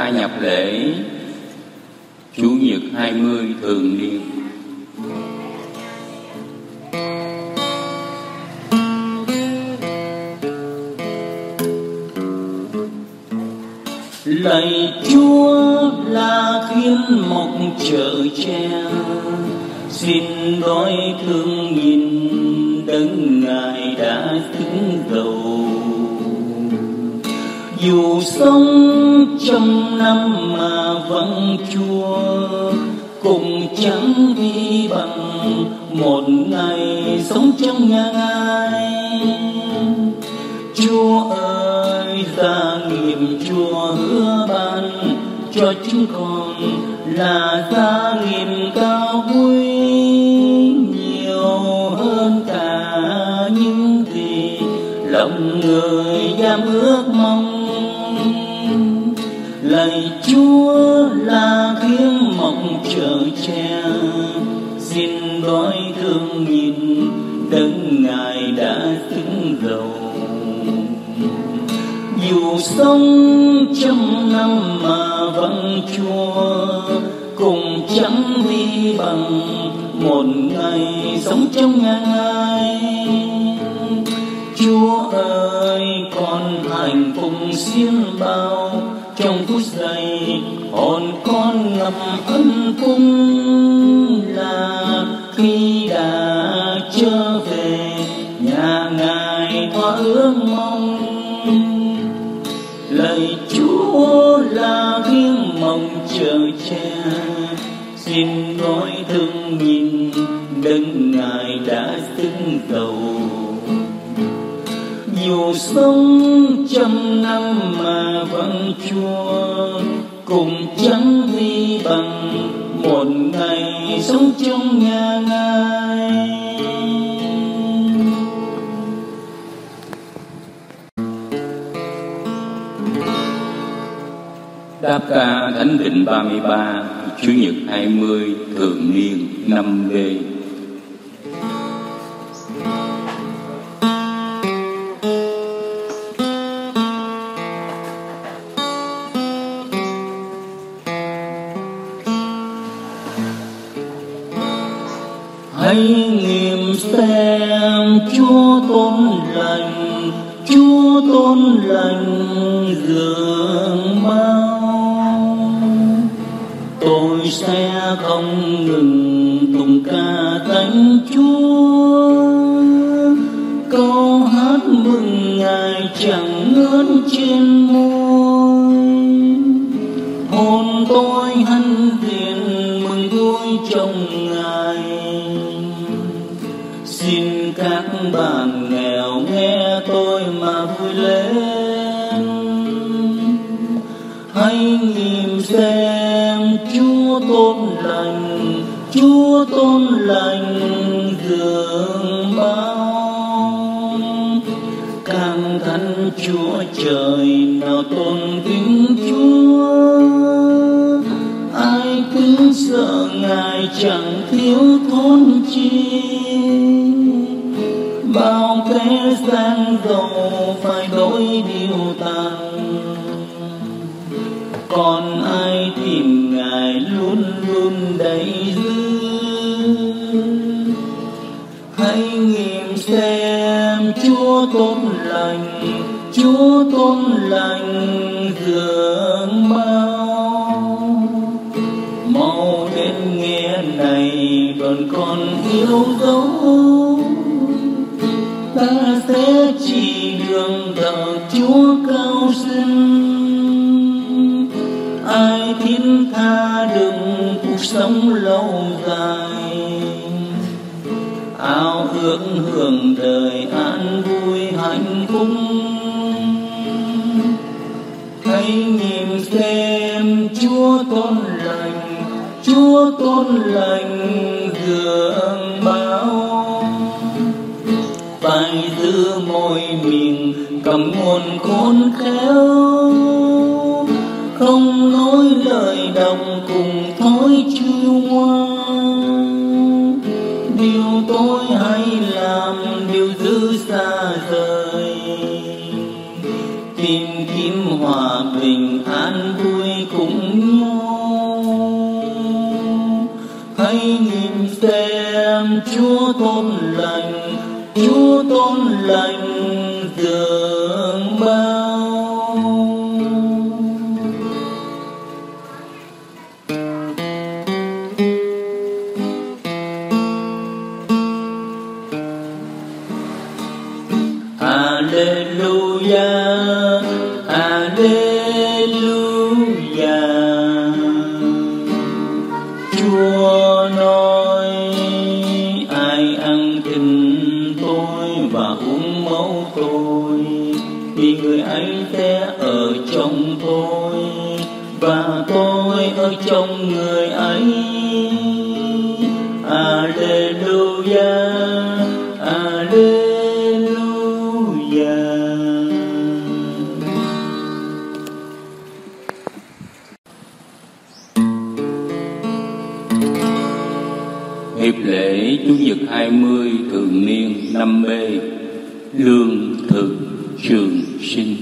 khai nhập lễ Chủ nhật 20 thường niên. Lạy Chúa là thiên mộc chở che, xin đói thương nhìn đấng Ngài đã chứng dầu. Dù sống trăm năm mà vắng Chúa, cũng chẳng đi bằng một ngày sống trong nhà Ngài. Chúa ơi, gia nghiệm Chúa hứa ban cho chúng con là gia nghiệm cao quý, nhiều hơn cả những gì lòng người dám ước mong. Lạy Chúa là tiếng mộng chở che, xin đói thương nhìn đấng Ngài đã chứng dầu. Dù sống trăm năm mà vắng Chúa, cũng chẳng đi bằng một ngày sống trong nhà Ngài. Chúa ơi, con hạnh phúc xiên bao trong phút giây hồn con ngập ân phúc, là khi đã trở về nhà Ngài thỏa ước mong. Lạy Chúa là tiếng mộng chở che, xin nói thương nhìn đấng Ngài đã chứng dầu. Dù sống trăm năm mà vắng Chúa, cũng chẳng đi bằng một ngày sống trong nhà Ngài. Đáp ca Thánh Định 33 Chủ nhật 20 thường niên 5B. Hãy nghiệm xem Chúa tôn lành, Chúa tôn lành dường bao. Tôi sẽ không ngừng tụng ca thánh Chúa, câu hát mừng Ngài chẳng ngớt trên môi. Hồn tôi hân hiền mừng vui trong Ngài. Xin các bạn nghèo nghe tôi mà vui lên. Hãy nhìn xem Chúa tôn lành, Chúa tôn lành dường bao. Cảm thánh Chúa trời nào tôn kính Chúa, ai kính sợ Ngài chẳng thiếu thốn chi. Bao kẻ gian dầu phải đổi điều tàn, còn ai tìm Ngài luôn luôn đầy dư. Hãy nghiệm xem Chúa tôn lành, Chúa tôn lành dường bao. Mau đến nghe này đoàn con yêu dấu, ta sẽ chỉ đường thờ Chúa cao sinh. Ai thiết tha đừng cuộc sống lâu dài, ao ước hưởng đời an vui hạnh phúc. Hãy nhìn xem Chúa tôn lành, Chúa tôn lành dường bao. Phải giữ môi miệng cầm nguồn khôn khéo, không nói lời đồng cùng thói chua ngoan. Điều tôi hay làm điều giữ xa rời, tìm kiếm hòa bình an vui cùng hãy nhìn xem Chúa tốt lành, Chúa tốt lành dường bao. Alleluia, Alleluia. Chúa nói ai ăn thịt tôi và uống máu tôi thì người ấy sẽ ở trong tôi và tôi ở trong người ấy. Alleluia, Alleluia. Hiệp lễ Chủ nhật 20 thường niên năm B, lương thực trường sinh.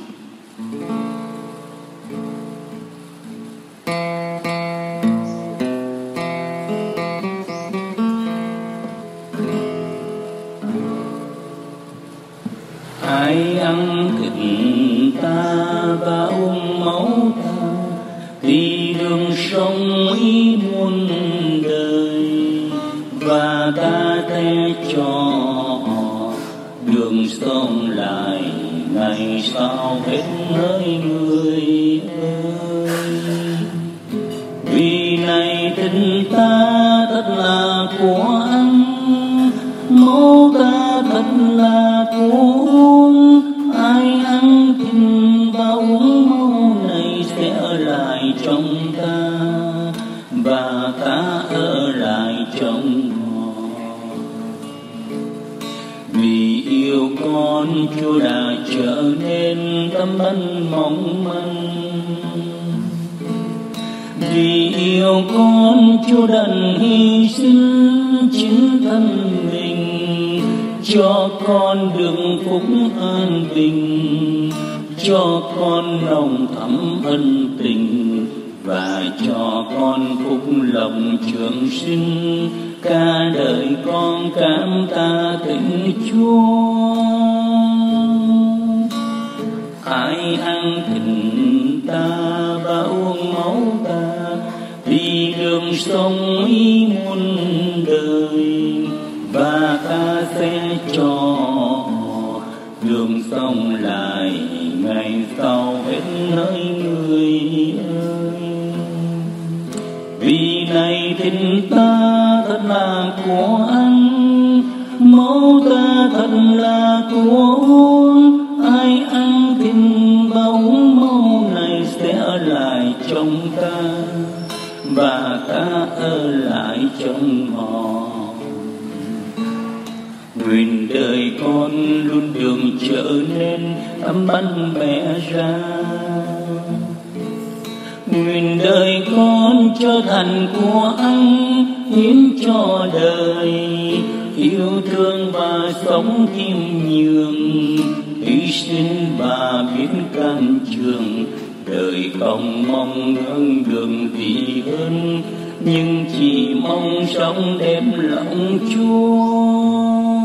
Ai ăn thịt ta và uống máu ta thì đường sống ý muôn đời, và ta sẽ cho đường sống lại ngày sau hết nơi người ơi. Vì này thịt ta thật là của ăn, máu ta thật là của uống. Ai ăn thịt và uống máu này sẽ ở lại trong ta và ta ở lại trong họ. Vì yêu con Chúa đã trở nên tấm bánh mỏng manh. Vì yêu con Chúa đã hy sinh chính thân mình cho con đường phúc an bình, cho con lòng thắm ân tình và cho con phúc lộc trường sinh. Cả đời con cảm tạ tình Chúa. Ai ăn thịt ta và uống máu ta thì đường sống ý muôn đời, và ta sẽ cho đường sống lại ngày sau hết nơi người ơi. Vì này thịt ta thật là của ăn, máu ta thật là của uống. Ai ăn thịt và uống máu này sẽ ở lại trong ta và ta ở lại trong họ. Nguyện đời con luôn đường trở nên tấm bánh bẻ ra. Nguyện đời con trở thành của anh hiến cho đời, yêu thương và sống khiêm nhường, hy sinh và biết can trường. Đời không mong hướng đường gì hơn, nhưng chỉ mong sống đem lòng Chúa.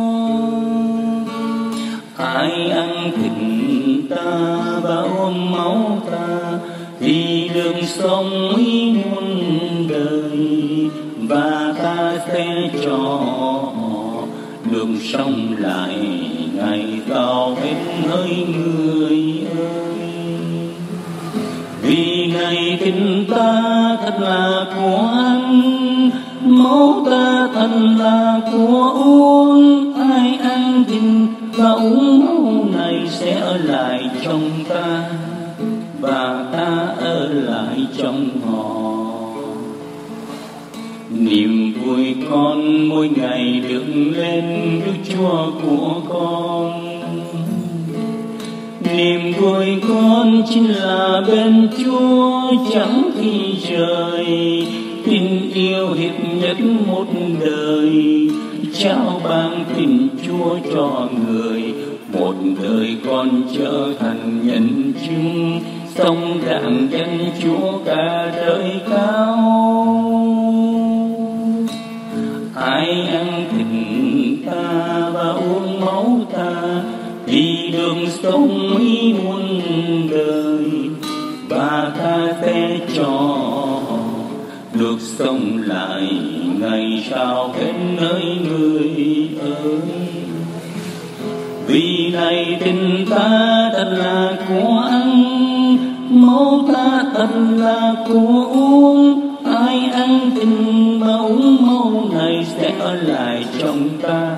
Ai ăn thịt ta và uống máu ta thì đường sống ý muôn đời, và ta sẽ cho đường sống lại ngày sau hết nơi người ơi. Vì này thịt ta thật là của ăn, máu ta thật là của uống. Ai ăn thịt và uống máu này sẽ ở lại trong ta và ta ở lại trong họ. Niềm vui con mỗi ngày được lên Đức Chúa của con. Niềm vui con chính là bên Chúa chẳng khi rời. Tình yêu hiệp nhất một đời, trao ban tình Chúa cho người. Một đời con trở thành nhân chứng, sống đặng danh Chúa cả đời cao. sống mấy muôn đời, và ta sẽ cho được sống lại ngày sau hết nơi người ơi. Vì này tình ta thật là của ăn, máu ta thật là của uống. Ai ăn tình mà uống máu này sẽ ở lại trong ta.